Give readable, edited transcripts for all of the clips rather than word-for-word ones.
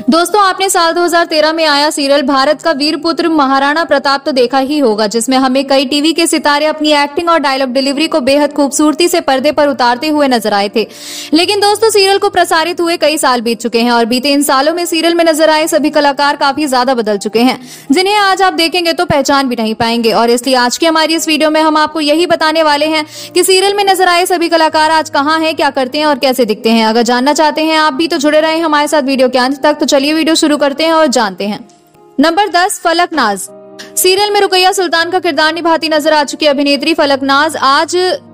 दोस्तों आपने साल 2013 में आया सीरियल भारत का वीर पुत्र महाराणा प्रताप तो देखा ही होगा, जिसमें हमें कई टीवी के सितारे अपनी एक्टिंग और डायलॉग डिलीवरी को बेहद खूबसूरती से पर्दे पर उतारते हुए नजर आए थे। लेकिन दोस्तों सीरियल को प्रसारित हुए कई साल बीत चुके हैं और बीते इन सालों में सीरियल में नजर आए सभी कलाकार काफी ज्यादा बदल चुके हैं, जिन्हें आज आप देखेंगे तो पहचान भी नहीं पाएंगे। और इसलिए आज की हमारी इस वीडियो में हम आपको यही बताने वाले हैं कि सीरियल में नजर आए सभी कलाकार आज कहाँ हैं, क्या करते हैं और कैसे दिखते हैं। अगर जानना चाहते हैं आप भी तो जुड़े रहे हमारे साथ वीडियो के अंत तक। तो चलिए वीडियो शुरू करते हैं और जानते हैं। नंबर 10, फलकनाज। सीरियल में रुकैया सुल्तान का किरदार निभाती नजर आ चुकी अभिनेत्री फलकनाज आज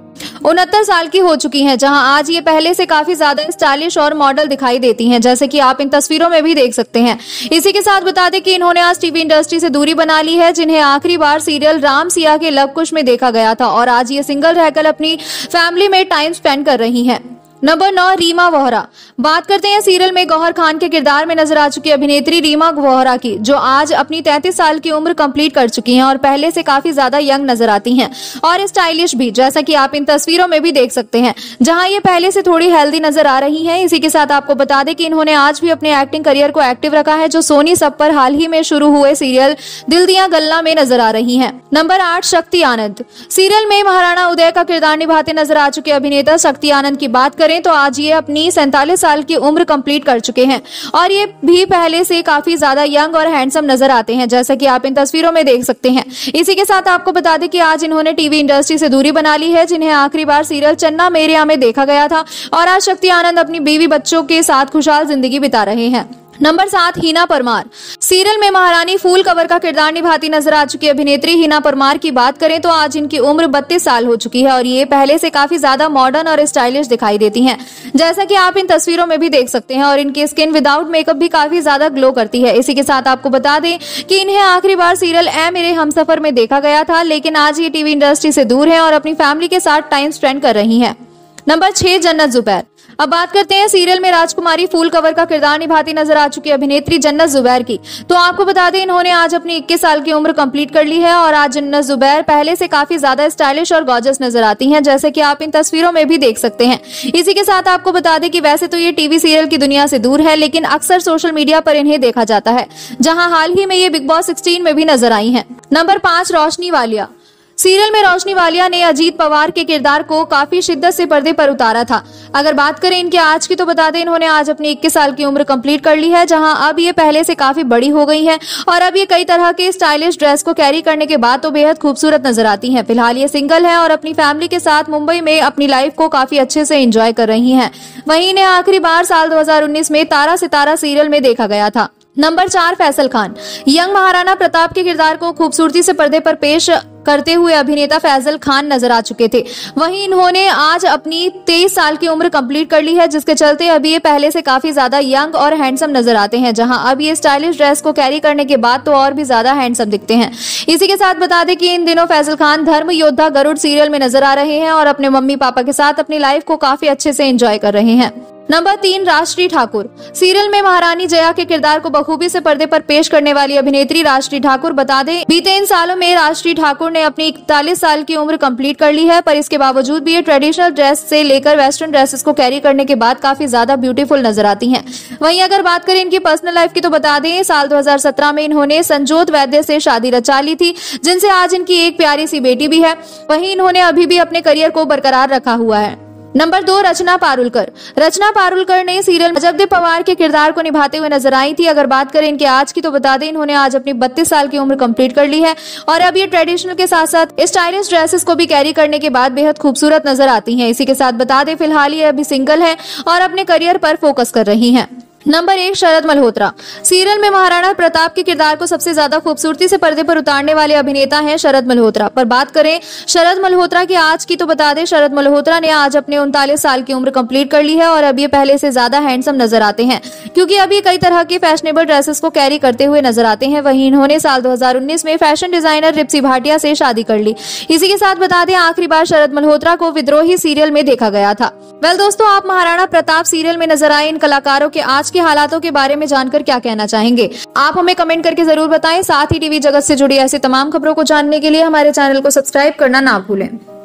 69 साल की हो चुकी हैं, जहां आज ये पहले से काफी ज्यादा स्टाइलिश और मॉडल दिखाई देती हैं, जैसे कि आप इन तस्वीरों में भी देख सकते हैं। इसी के साथ बता दें कि इन्होंने आज टीवी इंडस्ट्री से दूरी बना ली है, जिन्हें आखिरी बार सीरियल राम सिया के लव कुश में देखा गया था और आज ये सिंगल रहकर अपनी फैमिली में टाइम स्पेंड कर रही हैं। नंबर 9, रीमा वोहरा। बात करते हैं सीरियल में गौहर खान के किरदार में नजर आ चुकी अभिनेत्री रीमा वोहरा की, जो आज अपनी 33 साल की उम्र कंप्लीट कर चुकी हैं और पहले से काफी ज्यादा यंग नजर आती हैं और स्टाइलिश भी, जैसा कि आप इन तस्वीरों में भी देख सकते हैं, जहां ये पहले से थोड़ी हेल्दी नजर आ रही हैं। इसी के साथ आपको बता दें कि इन्होंने आज भी अपने एक्टिंग करियर को एक्टिव रखा है, जो सोनी सब पर हाल ही में शुरू हुए सीरियल दिल दिया गल्ला में नजर आ रही है। नंबर 8, शक्ति आनंद। सीरियल में महाराणा उदय का किरदार निभाते नजर आ चुके अभिनेता शक्ति आनंद की बात करें तो आज ये अपनी 47 साल की उम्र कंप्लीट कर चुके हैं और ये भी पहले से काफी ज्यादा यंग और हैंडसम नजर आते हैं, जैसा कि आप इन तस्वीरों में देख सकते हैं। इसी के साथ आपको बता दें कि आज इन्होंने टीवी इंडस्ट्री से दूरी बना ली है, जिन्हें आखिरी बार सीरियल चन्ना मेरेया में देखा गया था और आज शक्ति आनंद अपनी बीवी बच्चों के साथ खुशहाल जिंदगी बिता रहे हैं। नंबर 7, हिना परमार। सीरियल में महारानी फूल कवर का किरदार निभाती नजर आ चुकी अभिनेत्री हिना परमार की बात करें तो आज इनकी उम्र 32 साल हो चुकी है और ये पहले से काफी ज्यादा मॉडर्न और स्टाइलिश दिखाई देती हैं, जैसा कि आप इन तस्वीरों में भी देख सकते हैं। और इनकी स्किन विदाउट मेकअप भी काफी ज्यादा ग्लो करती है। इसी के साथ आपको बता दें कि इन्हें आखिरी बार सीरियल ऐ मेरे हमसफर में देखा गया था, लेकिन आज ये टीवी इंडस्ट्री से दूर है और अपनी फैमिली के साथ टाइम स्पेंड कर रही है। नंबर 6, जन्नत जुबैर। अब बात करते हैं सीरियल में राजकुमारी फूल कवर का किरदार निभाती नजर आ चुकी अभिनेत्री जन्नत जुबैर की। तो आपको बता दें इन्होंने आज अपनी 21 साल की उम्र कंप्लीट कर ली है और आज जन्नत जुबैर पहले से काफी ज्यादा स्टाइलिश और गॉर्जियस नजर आती हैं, जैसे कि आप इन तस्वीरों में भी देख सकते हैं। इसी के साथ आपको बता दें कि वैसे तो ये टीवी सीरियल की दुनिया से दूर है, लेकिन अक्सर सोशल मीडिया पर इन्हें देखा जाता है, जहाँ हाल ही में ये बिग बॉस 16 में भी नजर आई है। नंबर 5, रोशनी वालिया। सीरियल में रोशनी वालिया ने अजीत पवार के किरदार को काफी शिद्दत से पर्दे पर उतारा था। अगर बात करें इनके आज की तो बता दें इन्होंने आज अपनी 21 साल की उम्र कंप्लीट कर ली है, जहां अब ये पहले से काफी बड़ी हो गई हैं और अब ये कई तरह के स्टाइलिश ड्रेस को कैरी करने के बाद तो बेहद खूबसूरत नजर आती हैं। फिलहाल ये सिंगल है और अपनी फैमिली के साथ मुंबई में अपनी लाइफ को काफी अच्छे से एंजॉय कर रही हैं। वहीं इन्हें आखिरी बार साल 2019 में तारा सितारा सीरियल में देखा गया था। नंबर 4, फैसल खान। यंग महाराणा प्रताप के किरदार को खूबसूरती से पर्दे पर पेश करते हुए अभिनेता फैसल खान नजर आ चुके थे। वहीं इन्होंने आज अपनी 23 साल की उम्र कंप्लीट कर ली है, जिसके चलते अभी ये पहले से काफी ज्यादा यंग और हैंडसम नजर आते हैं, जहां अब ये स्टाइलिश ड्रेस को कैरी करने के बाद तो और भी ज्यादा हैंडसम दिखते हैं। इसी के साथ बता दें कि इन दिनों फैसल खान धर्म योद्धा गरुड़ सीरियल में नजर आ रहे हैं और अपने मम्मी पापा के साथ अपनी लाइफ को काफी अच्छे से एंजॉय कर रहे हैं। नंबर 3, राजश्री ठाकुर। सीरियल में महारानी जया के किरदार को बखूबी से पर्दे पर पेश करने वाली अभिनेत्री राजश्री ठाकुर। बता दें बीते इन सालों में राजश्री ठाकुर ने अपनी 41 साल की उम्र कंप्लीट कर ली है, पर इसके बावजूद भी ये ट्रेडिशनल ड्रेस से लेकर वेस्टर्न ड्रेसेस को कैरी करने के बाद काफी ज्यादा ब्यूटीफुल नजर आती हैं। वहीं अगर बात करें इनकी पर्सनल लाइफ की तो बता दें साल 2017 में इन्होंने संजोत वैद्य से शादी रचा ली थी, जिनसे आज इनकी एक प्यारी सी बेटी भी है। वहीं इन्होंने अभी भी अपने करियर को बरकरार रखा हुआ है। नंबर 2, रचना पारुलकर। रचना पारुलकर ने सीरियल अजय पवार के किरदार को निभाते हुए नजर आई थी। अगर बात करें इनके आज की तो बता दें इन्होंने आज अपनी 32 साल की उम्र कंप्लीट कर ली है और अब ये ट्रेडिशनल के साथ साथ स्टाइलिश ड्रेसेस को भी कैरी करने के बाद बेहद खूबसूरत नजर आती हैं। इसी के साथ बता दें फिलहाल ये अभी सिंगल है और अपने करियर पर फोकस कर रही हैं। नंबर 1, शरद मल्होत्रा। सीरियल में महाराणा प्रताप के किरदार को सबसे ज्यादा खूबसूरती से पर्दे पर उतारने वाले अभिनेता हैं शरद मल्होत्रा। पर बात करें शरद मल्होत्रा की आज की तो बता दें शरद मल्होत्रा ने आज अपने 39 साल की उम्र कंप्लीट कर ली है और अब ये पहले से ज्यादा हैंडसम नजर आते हैं, क्योंकि अभी कई तरह के फैशनेबल ड्रेसेस को कैरी करते हुए नजर आते हैं। वहीं इन्होंने साल 2019 में फैशन डिजाइनर रिप्सी भाटिया से शादी कर ली। इसी के साथ बता दें आखिरी बार शरद मल्होत्रा को विद्रोही सीरियल में देखा गया था। दोस्तों, आप महाराणा प्रताप सीरियल में नजर आए इन कलाकारों के आज के हालातों के बारे में जानकर क्या कहना चाहेंगे? आप हमें कमेंट करके जरूर बताएं। साथ ही टीवी जगत से जुड़ी ऐसी तमाम खबरों को जानने के लिए हमारे चैनल को सब्सक्राइब करना ना भूलें।